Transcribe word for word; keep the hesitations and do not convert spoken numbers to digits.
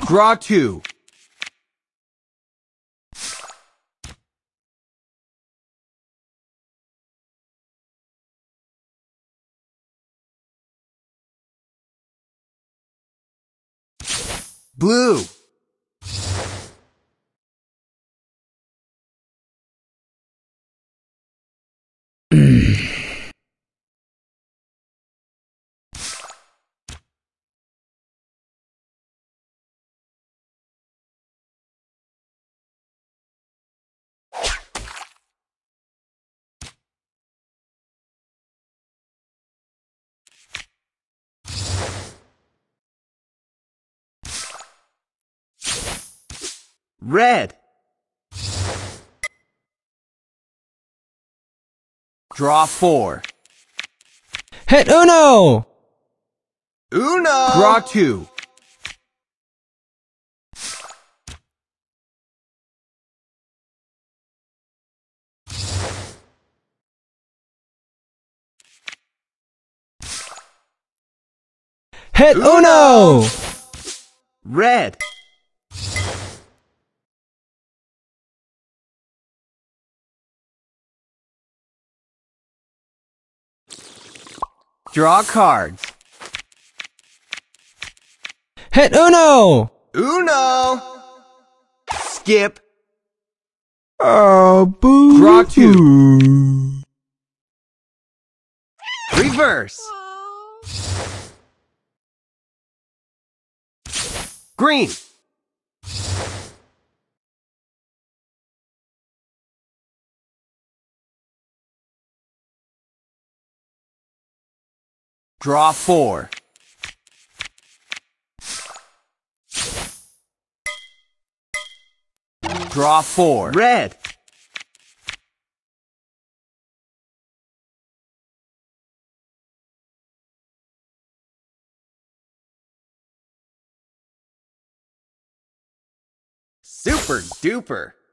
Draw two. Blue. Red. Draw four. Hit uno! Uno! Draw two. Hit uno! Uno! Red. Draw cards. Hit uno! Uno! Skip. Oh, boo! Draw two. Reverse. Green. Draw four. Draw four. Red. Super duper.